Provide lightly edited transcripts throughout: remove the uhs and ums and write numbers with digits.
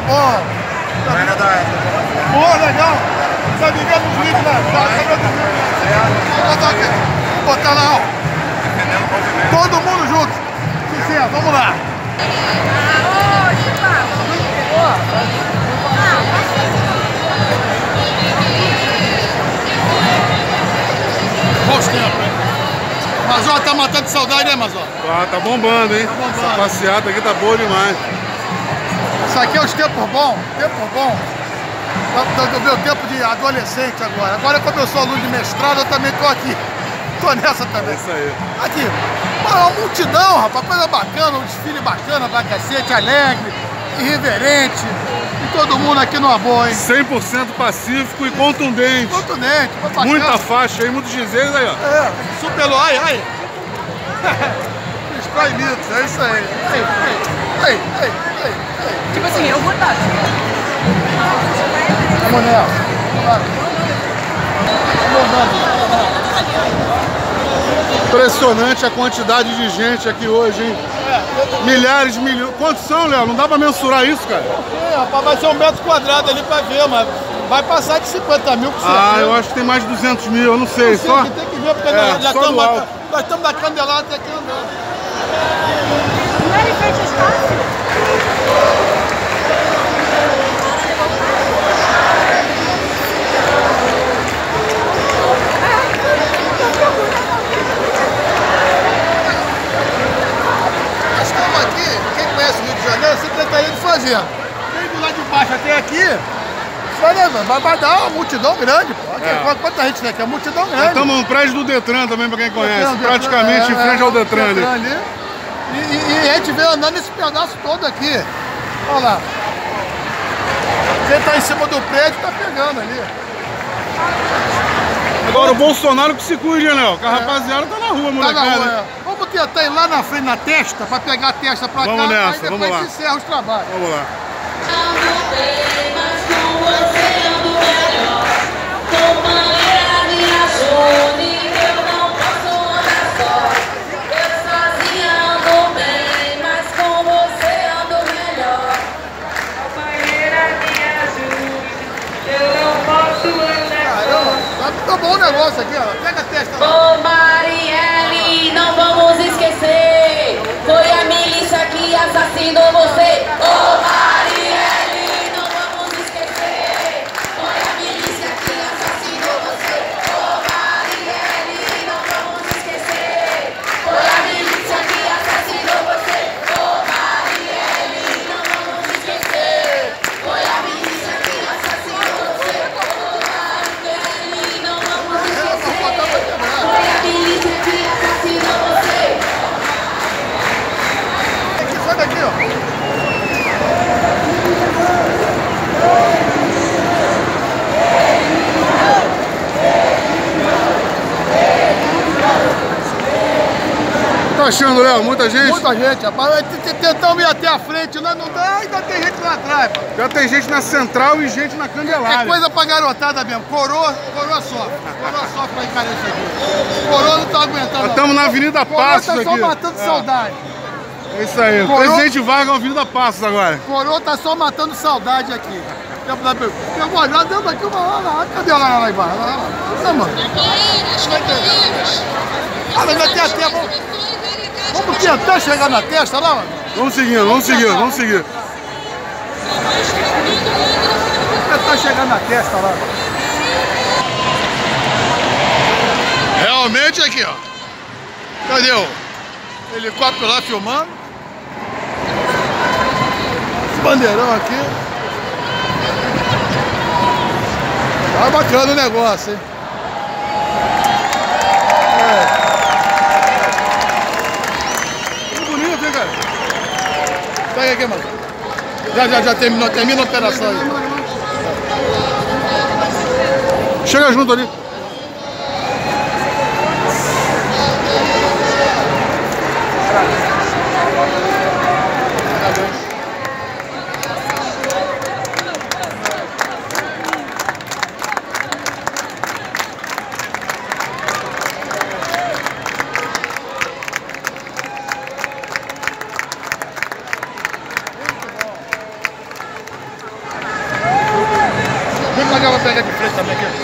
bom. Vai nadar essa. Pô, legal. Tá ligando os vídeos lá. Vou botar lá, ó. Todo mundo junto. Licença, vamos lá. Bons tempos, hein? Mazó tá matando saudade, né, Mazó? Tá bombando, hein? Tá bombando. Essa passeata aqui tá boa demais. Isso aqui é os tempos bons, do meu tempo de adolescente agora. Agora, como eu sou aluno de mestrado, eu também tô aqui. Tô nessa também. É isso aí. Aqui, uma multidão, rapaz, coisa bacana, um desfile bacana pra cacete, alegre, irreverente. E todo mundo aqui numa boa, hein? 100% pacífico e contundente. Contundente, bacana. Muita faixa aí, muitos dizeres aí, ó. É, superou, aí. Destrói mitos, é isso aí. Aí. Tipo assim, eu vou dar. Vamos nela. Impressionante a quantidade de gente aqui hoje, hein? Milhares, milhões. Quantos são, Léo? Não dá pra mensurar isso, cara? É, rapaz, vai ser 1 metro quadrado ali pra ver, mas vai passar de 50 mil por cento. Ah, eu acho que tem mais de 200 mil, eu não sei. Só? Tem que ver, porque nós estamos da Candelada até aqui andando. Não é em frente ao espaço? Vem do lado de baixo até aqui, vai dar uma multidão grande, pô. Quanta gente tem aqui? É uma multidão grande. Estamos no prédio do Detran também, pra quem conhece. Praticamente em frente ao Detran ali. E a gente veio andando nesse pedaço todo aqui. Olha lá. Quem tá em cima do prédio tá pegando ali. Agora o Bolsonaro que se cuide, Léo. Que a rapaziada tá na rua, molecada. Tá na rua, Vamos tentar ir lá na frente, na testa, pra pegar a testa pra vamos cá. Nessa, aí depois vamos lá. se encerra os trabalhos. Vamos lá. Tá bom o negócio aqui, ó. Pega a testa lá. Ô Marielle, não vamos esquecer. Foi a milícia que assassinou você. Ô Marielle, não vamos esquecer. Foi a milícia que assassinou você. Ô Marielle, não vamos esquecer. Foi a milícia que assassinou você. Ô Marielle, não vamos esquecer. Foi a milícia que assassinou você. Sai daqui, ó. Tá achando, Léo? Muita gente? Muita gente, rapaz. Tentamos ir até a frente, não dá, ainda tem gente lá atrás, pô. Já tem gente na Central e gente na Candelária. É coisa pra garotada mesmo. Coroa sofre. Coroa sofre pra encarar isso aqui. Coroa não tá aguentando. Nós estamos na Avenida Passos Coroa tá aqui. só matando saudade. É isso aí. Coroa... Presidente Vargas, Avenida Passos agora. Coroa tá só matando saudade aqui. Eu vou já dentro aqui uma hora. Cadê ela lá embaixo? Não, mano. Ainda tem até. Vamos tentar chegar na testa lá, mano. Vamos seguindo. Vamos tentar chegar na testa lá. Realmente aqui, ó. Cadê o helicóptero lá filmando? Esse bandeirão aqui. Tá bacana o negócio, hein? Tudo bonito, hein, cara? Pega aqui, mano. Já termina a operação aí. Chega junto ali. já vou pegar de frente também aqui.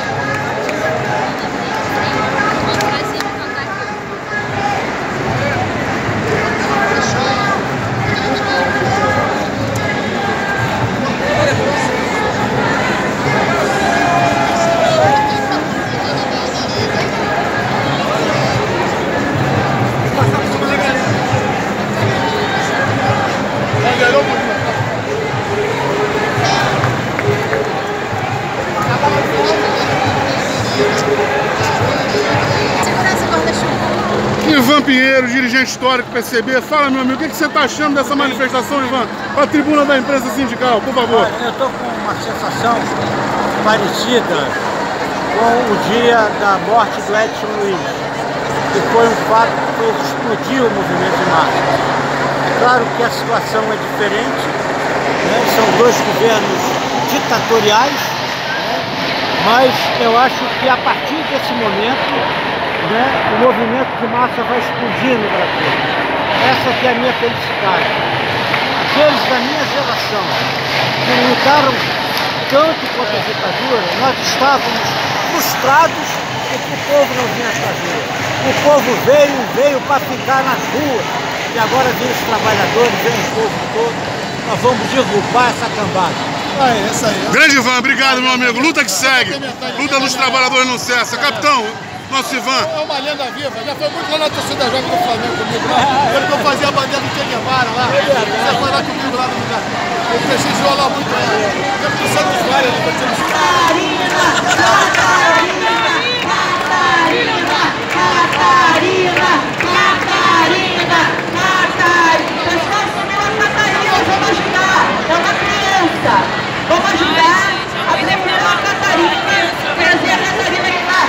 Ivan Pinheiro, dirigente histórico PCB. Fala, meu amigo, o que você está achando dessa manifestação, Ivan? Para a tribuna da imprensa sindical, por favor. Eu estou com uma sensação parecida com o dia da morte do Edson Luiz, que foi um fato que fez explodir o movimento de massa. É claro que a situação é diferente, né? São dois governos ditatoriais, né? Mas eu acho que a partir desse momento, né, o movimento de massa vai explodir no Brasil. Essa que é a minha felicidade. Aqueles da minha geração que lutaram tanto contra a ditadura, nós estávamos frustrados porque o povo não vinha fazer. O povo veio para ficar nas ruas. E agora vem os trabalhadores, vem o povo todo. Nós vamos derrubar essa cambada. É isso aí. Grande Ivan, obrigado, meu amigo. Luta que segue. Luta dos trabalhadores não cessa. Capitão, nosso Ivan. É uma lenda viva. Já foi muito lá na torcida jovem do Flamengo comigo lá. Quando eu fazia a bandeira do Che Guevara lá. Você foi lá comigo lá no lugar. Eu prestigiou lá muito. Eu tô sendo de várias. Vamos ajudar a defender a Catarina, trazer a Catarina aqui lá.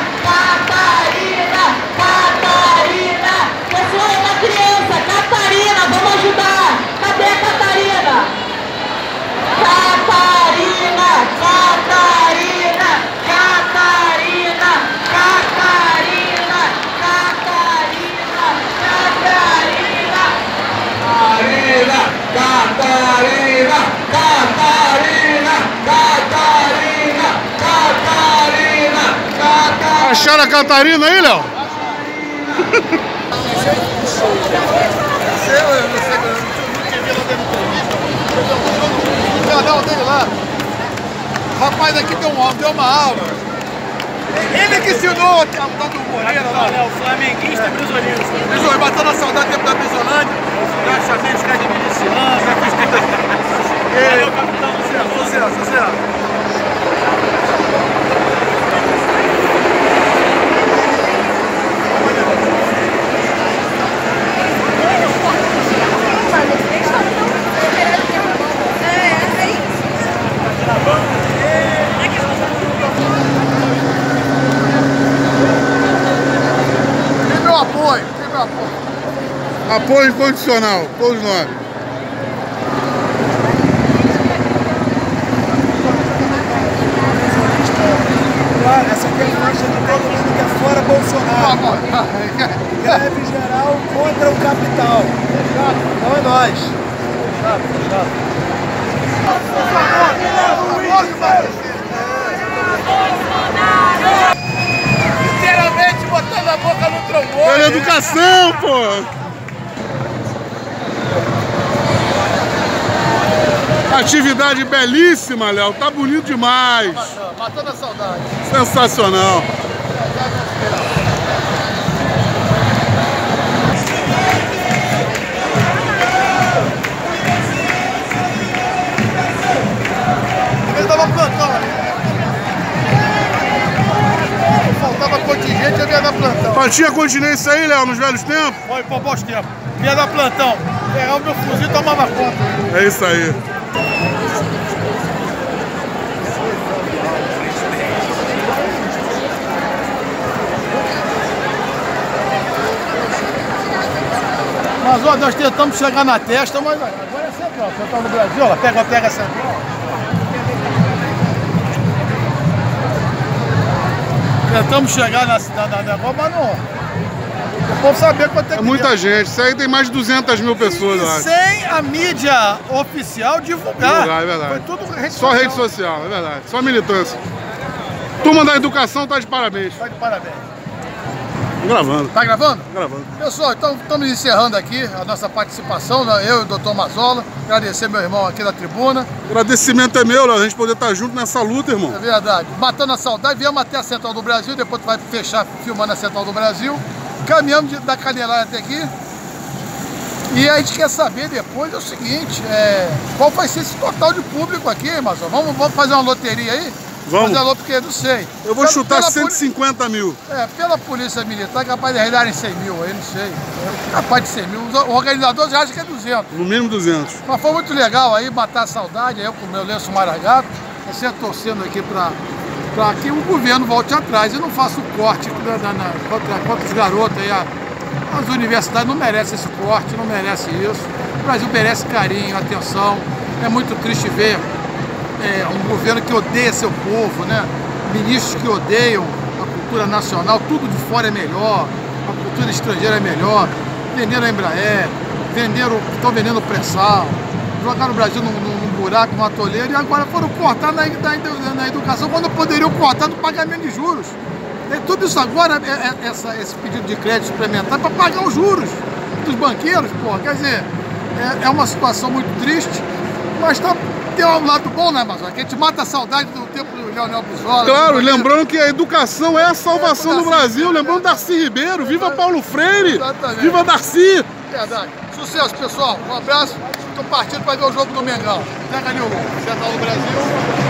Catarina, pessoal, é uma criança. Catarina, vamos ajudar. Cadê a Catarina? Catarina, Catarina, Catarina, Catarina, Catarina, Catarina. Catarina, Catarina, Catarina, Catarina, Catarina, Catarina. Acharam a Catarina aí, Léo? O canal dele lá. O rapaz aqui deu uma aula. Ele que ensinou a tal do Moreira lá. O flamenguista brisolino. Matando a saudade do tempo da Brisolândia. Já chamei os caras de milicianos, já fiz Valeu, capitão. Sucesso. Tem meu apoio. Apoio incondicional, todos nós. Essa aqui é a marcha de todo mundo que é fora Bolsonaro. Greve geral contra o capital. Então é nóis. Literalmente botando a boca no trombone. Pela educação, pô! Atividade belíssima, Léo. Tá bonito demais. Matando a saudade. Sensacional. Ele dava plantão ali. Faltava contingente, eu ia dar plantão. Mas tinha continência aí, Léo, nos velhos tempos? Foi por bons tempos. Ia dar plantão. Pegar o meu fuzil e tomava conta. É isso aí. Mas ó, nós tentamos chegar na testa, mas agora é central. Você tá no Brasil, ó, pega central. Tentamos chegar na negócio, mas não. O povo saber quanto é que muita gente. Isso aí tem mais de 200 mil pessoas, eu acho. Sem a mídia oficial divulgar. É verdade. Foi tudo rede Só social. rede social, é verdade. Só militância. Turma da educação tá de parabéns. Tá de parabéns. Gravando. Tá gravando? Gravando. Pessoal, então estamos encerrando aqui a nossa participação, né? Eu e o Dr. Mazola. Agradecer meu irmão aqui da tribuna. Agradecimento é meu, Léo. A gente poder estar junto nessa luta, irmão. É verdade. Matando a saudade, viemos até a Central do Brasil, depois tu vai fechar filmando a Central do Brasil. Caminhamos da Candelária até aqui. E a gente quer saber depois é o seguinte, qual vai ser esse total de público aqui, Mazola? Vamos fazer uma loteria aí? Vamos. Fazer a loteria, porque eu não sei. Eu vou chutar 150 mil. Pela polícia militar, é capaz de arredarem 100 mil aí, não sei. É capaz de 100 mil. Os organizadores acham que é 200. No mínimo 200. Mas foi muito legal aí, matar a saudade, eu com o meu lenço maragato, você torcendo aqui para que o governo volte atrás e não faça o corte contra os garotos aí. As universidades não merecem esse corte, não merecem isso. O Brasil merece carinho, atenção. É muito triste ver um governo que odeia seu povo, né? Ministros que odeiam a cultura nacional, tudo de fora é melhor, a cultura estrangeira é melhor. Venderam a Embraer, estão vendendo o pré-sal, jogaram o Brasil num buraco, numa toleira, e agora foram cortar na educação quando poderiam cortar no pagamento de juros. E tudo isso agora, esse pedido de crédito suplementar para pagar os juros dos banqueiros, pô. Quer dizer, é uma situação muito triste, mas tem um lado bom, né, Mazola? Que a gente mata a saudade do tempo do Leonel Brizola. Claro, lembrando que a educação é a salvação do Brasil. Lembrando Darcy Ribeiro, viva Paulo Freire, exatamente. Viva Darcy. Verdade. Sucesso, pessoal. Um abraço. Estou partindo para ver o jogo do Mengão. Pega ali o Central do Brasil.